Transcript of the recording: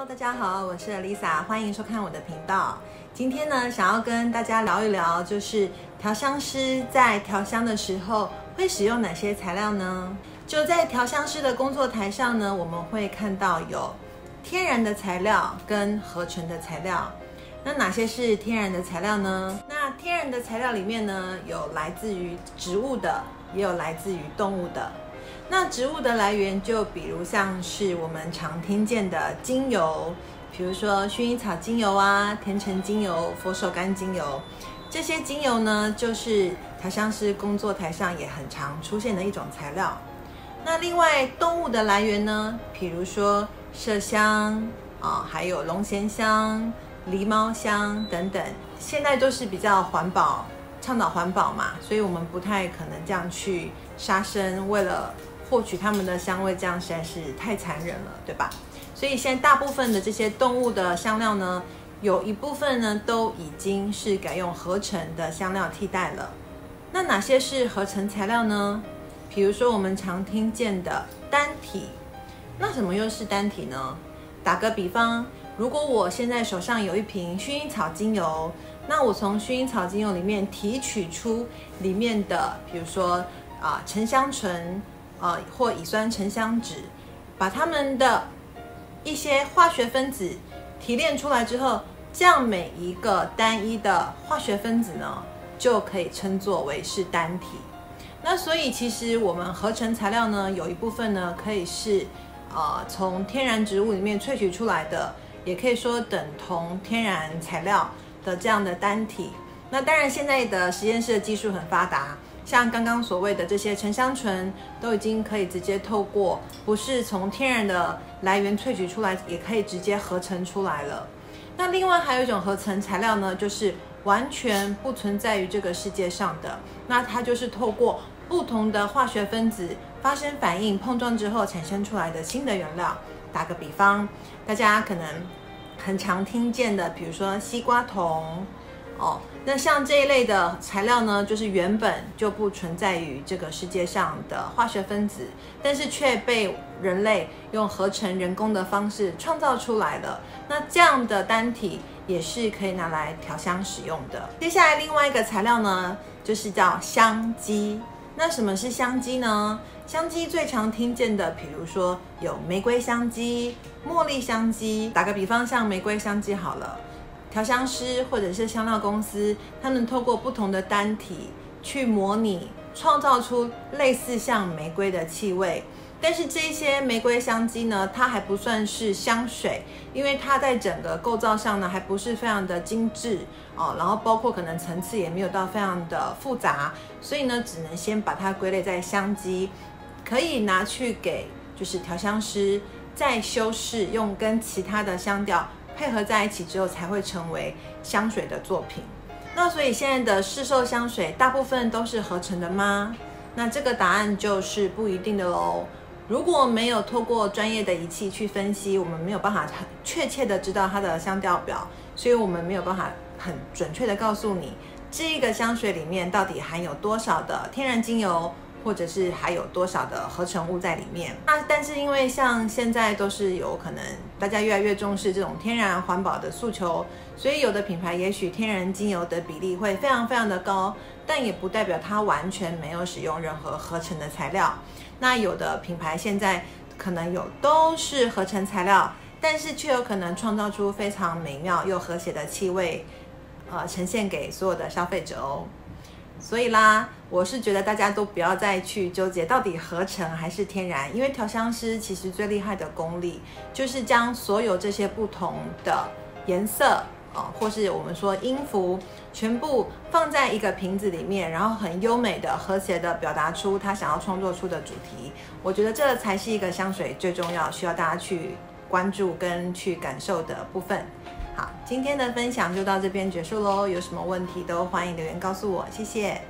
大家好，我是 Lisa， 欢迎收看我的频道。今天呢，想要跟大家聊一聊，就是调香师在调香的时候会使用哪些材料呢？就在调香师的工作台上呢，我们会看到有天然的材料跟合成的材料。那哪些是天然的材料呢？那天然的材料里面呢，有来自于植物的，也有来自于动物的。那植物的来源就比如像是我们常听见的精油，比如说薰衣草精油啊、甜橙精油、佛手柑精油，这些精油呢，就是调香师工作台上也很常出现的一种材料。那另外动物的来源呢，比如说麝香还有龙涎香、狸猫香等等，现在都是比较环保，倡导环保嘛，所以我们不太可能这样去杀生，为了获取它们的香味，这样实在是太残忍了，对吧？所以现在大部分的这些动物的香料呢，有一部分呢都已经是改用合成的香料替代了。那哪些是合成材料呢？比如说我们常听见的单体，那什么又是单体呢？打个比方，如果我现在手上有一瓶薰衣草精油，那我从薰衣草精油里面提取出里面的，比如说沉香醇或乙酸沉香酯，把它们的一些化学分子提炼出来之后，这样每一个单一的化学分子呢，就可以称作为是单体。那所以其实我们合成材料呢，有一部分呢可以是从天然植物里面萃取出来的，也可以说等同天然材料的这样的单体。那当然现在的实验室的技术很发达，像刚刚所谓的这些沉香醇都已经可以直接透过不是从天然的来源萃取出来，也可以直接合成出来了。那另外还有一种合成材料呢，就是完全不存在于这个世界上的，那它就是透过不同的化学分子发生反应碰撞之后产生出来的新的原料。打个比方，大家可能很常听见的，比如说西瓜酮那像这一类的材料呢，就是原本就不存在于这个世界上的化学分子，但是却被人类用合成人工的方式创造出来了。那这样的单体也是可以拿来调香使用的。接下来另外一个材料呢，就是叫香基。那什么是香基呢？香基最常听见的，比如说有玫瑰香基、茉莉香基。打个比方，像玫瑰香基好了，调香师或者是香料公司，他们透过不同的单体去模拟，创造出类似像玫瑰的气味。但是这些玫瑰香基呢，它还不算是香水，因为它在整个构造上呢，还不是非常的精致然后包括可能层次也没有到非常的复杂，所以呢，只能先把它归类在香基，可以拿去给就是调香师再修饰，用跟其他的香调配合在一起之后，才会成为香水的作品。那所以现在的市售香水大部分都是合成的吗？那这个答案就是不一定的咯。如果没有透过专业的仪器去分析，我们没有办法很确切的知道它的香调表，所以我们没有办法很准确的告诉你这个香水里面到底含有多少的天然精油，或者是还有多少的合成物在里面。但是因为像现在都是有可能大家越来越重视这种天然环保的诉求，所以有的品牌也许天然精油的比例会非常非常的高，但也不代表它完全没有使用任何合成的材料。那有的品牌现在可能都是合成材料，但是却有可能创造出非常美妙又和谐的气味呈现给所有的消费者哦。所以啦，我是觉得大家都不要再去纠结到底合成还是天然，因为调香师其实最厉害的功力就是将所有这些不同的颜色或是我们说音符全部放在一个瓶子里面，然后很优美的和谐的表达出他想要创作出的主题。我觉得这才是一个香水最重要需要大家去关注跟去感受的部分。好，今天的分享就到这边结束咯，有什么问题都欢迎留言告诉我，谢谢。